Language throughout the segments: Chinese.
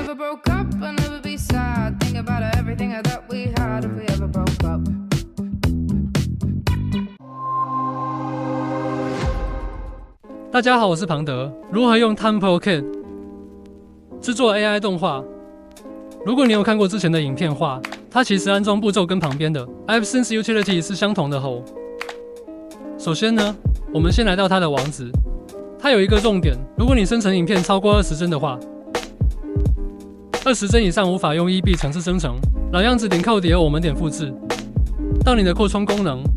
never broke up, I'll never be sad. Think about everything I thought we had if we ever broke up. 大家好，我是庞德。如何用 TempoKit 制作 AI 动画？如果你有看过之前的影片话，它其实安装步骤跟旁边的 AppSense Utility 是相同的吼。首先呢，我们先来到它的网址，它有一个重点，如果你生成影片超过20帧的话，20帧以上无法用 EB 程式生成。老样子，点 Code 我们点复制到你的扩充功能，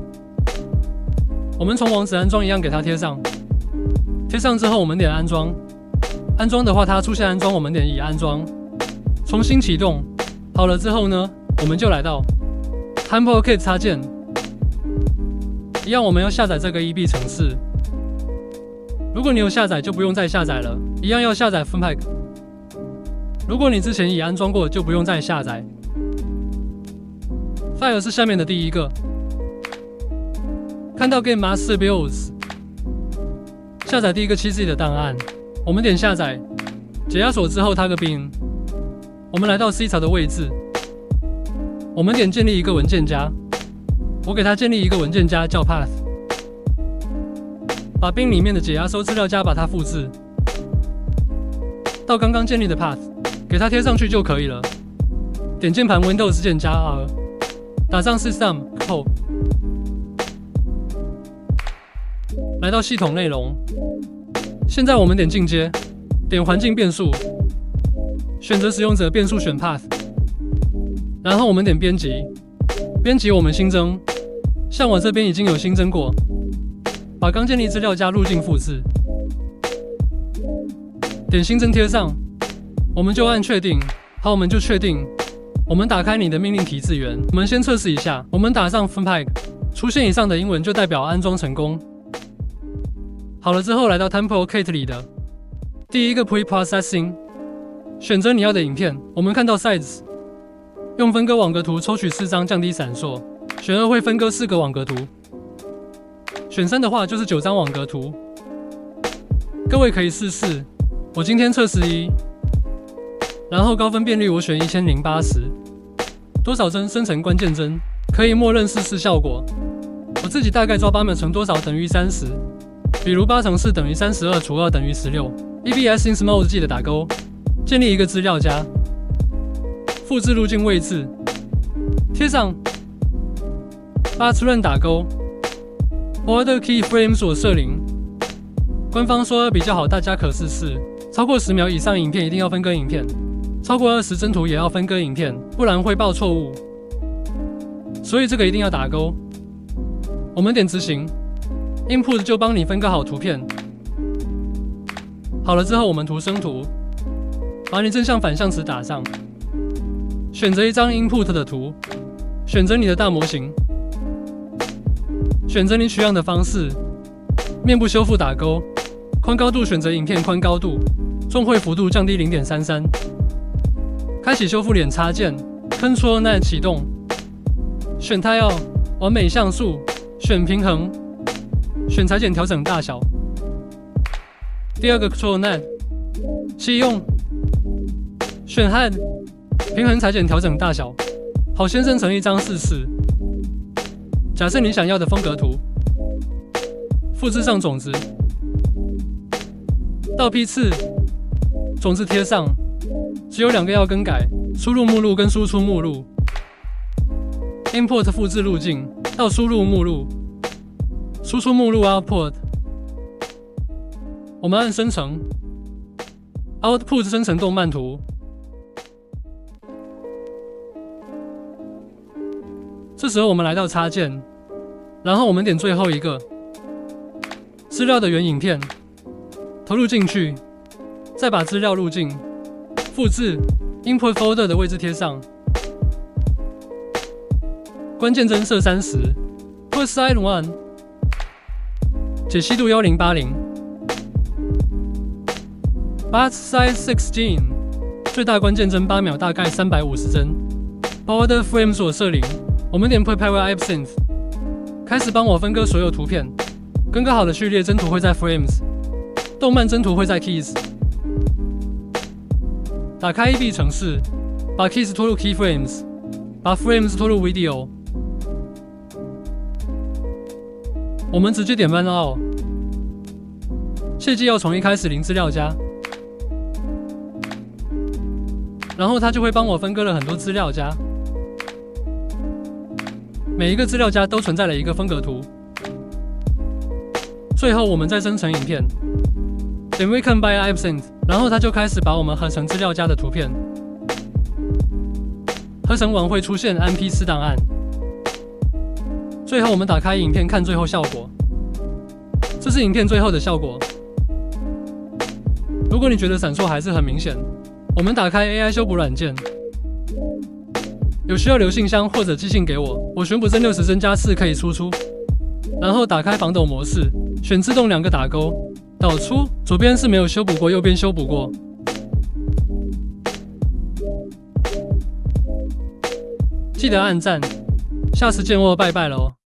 我们从网址安装一样给它贴上。贴上之后，我们点安装。安装的话，它出现安装，我们点已安装。重新启动。好了之后呢，我们就来到 TempoKit 插件。一样，我们要下载这个 EB 程式。如果你有下载，就不用再下载了。一样要下载 FunPack。如果你之前已安装过，就不用再下载。File 是下面的第一个。看到 Game Master Builds。下载第一个7G 的档案，我们点下载，解压锁之后它个 bin， 我们来到 C 槽的位置，我们点建立一个文件夹，我给它建立一个文件夹叫 path， 把 bin 里面的解压收资料夹把它复制到刚刚建立的 path， 给它贴上去就可以了。点键盘 Windows 键加 R， 打上 System Code。来到系统内容，现在我们点进阶，点环境变数，选择使用者变数选 path， 然后我们点编辑，编辑我们新增，像我这边已经有新增过，把刚建立资料加路径复制，点新增贴上，我们就按确定，好，我们就确定，我们打开你的命令提字源，我们先测试一下，我们打上 FunPack， 出现以上的英文就代表安装成功。好了之后，来到 TempoKit 里的第一个 Pre-Processing， 选择你要的影片。我们看到 Size， 用分割网格图抽取4张，降低闪烁。选2会分割4个网格图，选3的话就是9张网格图。各位可以试试，我今天测11，然后高分辨率我选1080，多少帧生成关键帧，可以默认试效果。我自己大概抓8秒乘多少等于30。比如8乘4等于32除2等于16。EBS in Small 记得打勾。建立一个资料夹，复制路径位置，贴上。Path Run 打勾。Order Keyframe 锁设0。官方说比较好，大家可试试。超过10秒以上影片一定要分割影片，超过20帧图也要分割影片，不然会报错误。所以这个一定要打勾。我们点执行。Input 就帮你分割好图片，好了之后我们图生图，把你正向反向词打上，选择一张 Input 的图，选择你的大模型，选择你取样的方式，面部修复打勾，宽高度选择影片宽高度，重绘幅度降低 0.33， 开启修复脸插件 Ctrl+9 启动，选 Tile 完美像素，选平衡。选裁剪调整大小。第二个 Ctrl+9 启用，选 Head 平衡裁剪调整大小。好，先生成一张试试。假设你想要的风格图，复制上种子，到批次，种子贴上。只有2个要更改，输入目录跟输出目录。Import 复制路径到输入目录。输出目录 Output， 我们按生成 Output 生成动漫图。这时候我们来到插件，然后我们点最后一个资料的原影片，投入进去，再把资料路径复制 Input Folder 的位置贴上，关键帧设30 Put Side 1。解析度1080 Path Size 16， 最大关键帧8秒，大概350帧。Border Frame 锁设0，我们点 Prepare AppSense， 开始帮我分割所有图片，分割好的序列帧图会在 Frames， 动漫帧图会在 Keys。 打开 EB 程式，把 keys 拖入 keyframes， 把 frames 拖入 video。我们直接点 run out， 切记要从一开始零资料夹，然后它就会帮我分割了很多资料夹，每一个资料夹都存在了一个分隔图。最后我们再生成影片，点 weaken by absent， 然后它就开始把我们合成资料夹的图片。合成完会出现 MP4 档案。最后我们打开影片看最后效果，这是影片最后的效果。如果你觉得闪烁还是很明显，我们打开 AI 修补软件，有需要留信箱或者寄信给我，我悬补帧60帧加4可以输出。然后打开防抖模式，选自动2个打勾，导出，左边是没有修补过，右边修补过。记得按赞，下次见哦，拜拜喽。